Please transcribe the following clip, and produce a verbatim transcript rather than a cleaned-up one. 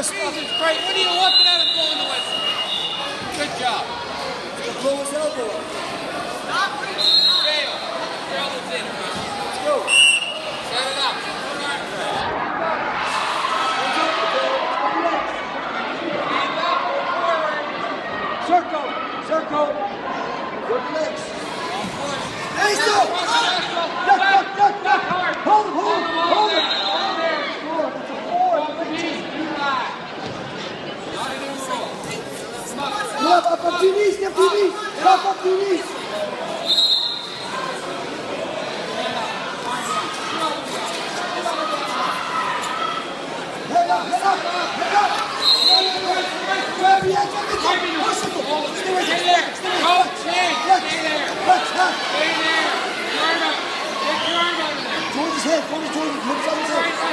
this stuff. Jesus Christ, what are you looking at and blowing the whistle? Good job. Let's blow his elbow up. Stop reaching. Jail. Jail is in. Let's go. Set it up. Circle. Circle. Work your legs. Hey, stop. Duck, duck, duck, duck. Hold him, hold him, hold him. That's a four. Up, up, up to your knees, up to your knees. Up, up to your knees. Head up, head up, head up. Grab your head, grab your head. Push him. Stay right there. Stay Go, right stay, there. stay there. Flex, flex. Stay there. Get your arm up. Get your arm under there. Towards his head, towards his, towards his head.